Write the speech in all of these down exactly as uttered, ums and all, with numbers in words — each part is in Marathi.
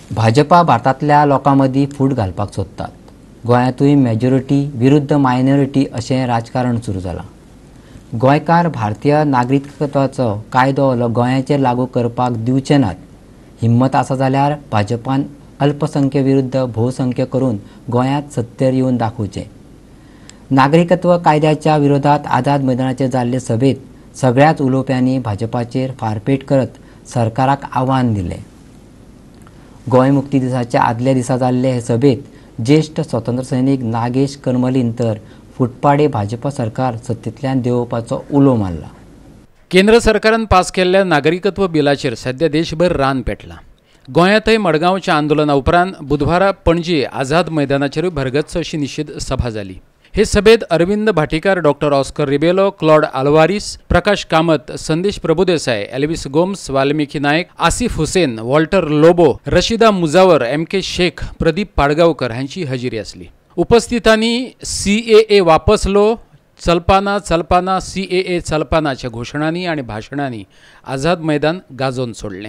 भाजपा भारतातल्या लोकांमदी फूट घालपाक सोदतात। गोंयांतूय मेजॉरिटी विरुद्ध मायनॉरिटी अशें राजकारण सुरू जालां। गोंयकार भारतीय नागरिकत्वाचो कायदो गोंयाचेर लागू करपाक दिवचे नात। हिम्मत आसा जाल्यार भाजपान अल्पसंख्य विरुद्ध बहुसंख्य करून गोंयांत सत्तेर येवन दाखोवचें। नागरिकत्व कायद्याच्या विरोधात आझाद मैदानाचेर जाल्ले सभेत सगळ्याच उलोवप्यांनी भाजपाचेर फारपेट करत सरकाराक आव्हान दिलें। गोंय मुक्ती दिसाच्या आदल्या दिसा जाल्ले हे सभेत ज्येष्ठ स्वतंत्र सैनीक नागेश करमलीन तर फुटपाडे भाजपा सरकार सत्तेंतल्यान देंवोवपाचो उलो मारला। केंद्र सरकारान पास केल्ल्या नागरिकत्व बिलाचेर सध्या देशभर रान पेटलां। गोंयांतय मडगांवच्या आंदोलना उपरांत बुधवारा पणजी आझाद मैदानाचेर भरगच्च अशी निशेध सभा जाली। हे सभेत Arvind Bhatikar, doctor Oscar Rebelo, Claude Alvares, Prakash Kamat, Sandesh Prabhudesai, Elvis Gomes, Valmiki Naik, Asif Hussain, Walter Lobo, Rashida Mujawar, M K Shaikh, Pradeep Padgaonkar हांची हजेरी आसली। उपस्थितांनी सी ए ए वापस लो, चलपाना चलपाना सी ए ए चलपानाच्या घोषणांनी आणि भाशणांनी आझाद मैदान गाजोवन सोडलें।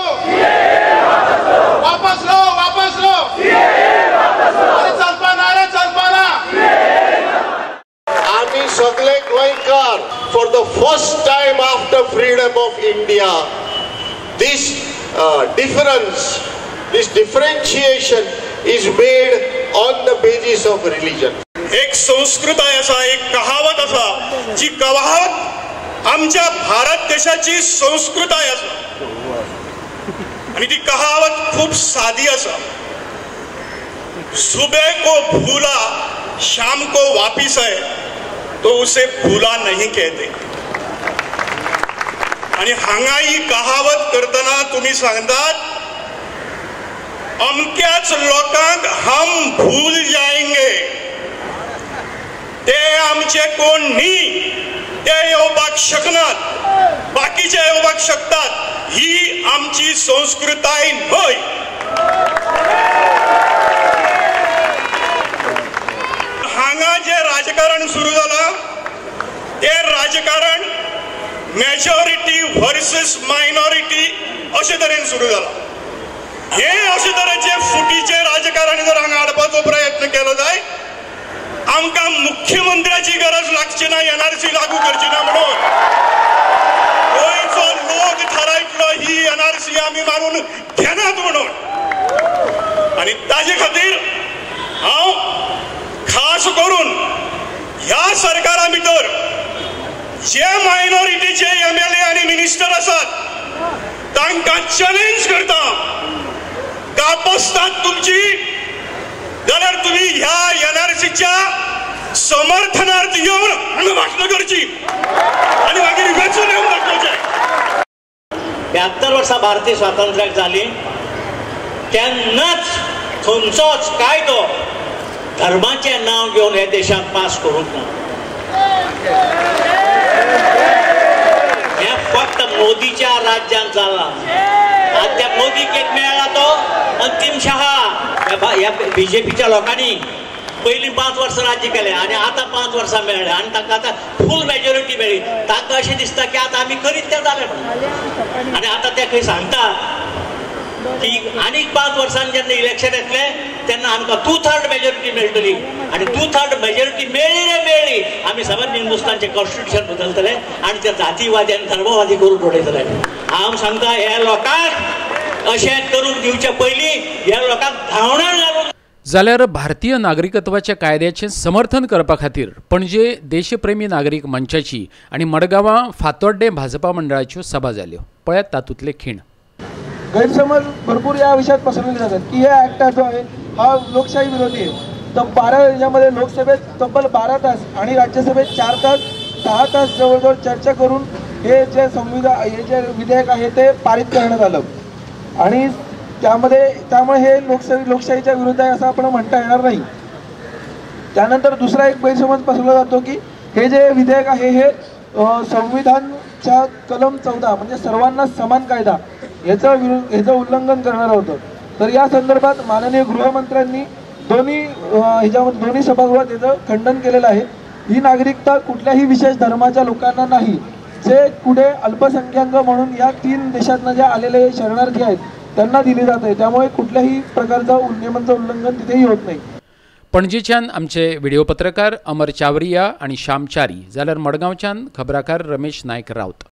सगळे गोंयकार for the first time after freedom of India, this uh, difference, this differentiation is made on the basis of religion. एक संस्कृताय असा, एक कहावत असा, जी कहावत आमच्या भारत देशाची संस्कृताय असा आणि ती कहावत खूप साधी असा। सुबह को भूला शाम को वापिस है तो उसे भूला नहीं कहते। आणि हांगा ही कहावत करताना तुम्ही सांगतात अमक्याच लोकांक हम भूल जाएंगे, ते आमचे कोण न्ही, ते येवपाक शकनात, बाकीचे येवपाक शकतात। ही आमची संस्कृताय न्हय। हांगा जे राजकारण सुरू झालं ते राजकारण मेजॉरिटी वर्सेस मायनॉरिटी अशे तरेन सुरू झालं। हे अशे तरेचे फुटीचे राजकारण जर हांगा हाडपाचो प्रयत्न केलो जाय, आमकां मुख्यमंत्र्याची गरज लागची ना एनआरसी लागू करची ना म्हणून। गोंयचो लोक थारायतलो ही एनआरसी आमी मारून घेनात म्हणून। आणि ताजे खातीर हांव खास करून ह्या सरकारा भितर जे मायनॉरिटीचे एम एल ए आणि मिनिस्टर असतात तांकां चॅलेंज करता, कापसतात तुमची जाल्यार तुम्ही ह्या एनआरसीच्या समर्थनार्थ येवन हांगा भाशणां करची आणि मागीर वेचून येवन दाखोवचें। ब्यात्तर वर्सां भारतीय स्वातंत्र्याक जाली तेन्नाच खंयचोच कायदो धर्माचे नाव घेवन हे देशात पास करूंक ना। हे फक्त मोदीच्या राज्यांत जाला। त्या मोदीक एक मेळ्ळा तो अंतिम शहा। या बीजेपीच्या लोकांनी पहिली पाच वर्सां राज्य केले आणि आता पाच वर्सां मेळ्ळे आणि तांकां आता फुल मेजॉरिटी मेळ्ळी। तांकां अशें दिसता की आता आमी करीत तें जालें म्हणून। आणि आता ते खंय सांगता की आनीक पाच वर्सांनी जेन्ना इलेक्शन येतले तेन्ना आमकां टू थर्ड मेजॉरिटी मेळटली आणि टू थर्ड मेजॉरिटी मेळ्ळी रे मेळ्ळी आमी सबंद हिंदुस्तानचे कॉन्स्टिट्यूशन बदलतले आणि ते जातीवादी आणि धर्मवादी करून उडयतले। हांव सांगता हे लोकांक अशें करूंक दिवचे पयलीं ह्या लोकांक धांवणार घालून जाल्यार भारतीय नागरिकत्वाच्या कायद्याचे समर्थन करपा खातीर पणजे देशप्रेमी नागरीक मंचाची आणि मडगांवां फातोड्डे भाजपा मंडळाच्यो सभा जाल्यो। पळयात तातूंतले खीण। गैरसमज भरपूर या विषयात पसरवले जातात की हे ऍक्ट जो आहे हा लोकशाही विरोधी आहे। तर बारा याच्यामध्ये लोकसभेत तब्बल बारा तास आणि राज्यसभेत चार तास दहा तास जवळजवळ चर्चा करून हे जे संविधान हे जे विधेयक आहे ते पारित करण्यात आलं आणि त्यामध्ये त्यामुळे हे लोकशाही लोकशाहीच्या विरुद्ध आहे असं आपण म्हणता येणार नाही। त्यानंतर दुसरा एक गैरसमज पसरवला जातो की हे जे विधेयक आहे हे संविधानच्या कलम चौदा म्हणजे सर्वांना समान कायदा याचं विरुद्ध याचं उल्लंघन करणार होतं। तर या संदर्भात माननीय गृहमंत्र्यांनी दोन्ही ह्याच्यामध्ये दोन्ही सभागृहात याचं खंडन केलेलं आहे। ही नागरिकता कुठल्याही विशेष धर्माच्या लोकांना नाही, जे पुढे अल्पसंख्याक म्हणून या तीन देशातनं जे आलेले शरणार्थी आहेत त्यांना दिली जाते, त्यामुळे कुठल्याही प्रकारचा नियमांचं उल्लंघन तिथेही होत नाही. पणजीच्यान आमचे व्हिडिओ पत्रकार अमर चावरिया आणि श्याम चारी जाल्यार मडगांवच्यान खबराकार रमेश नायक रावत.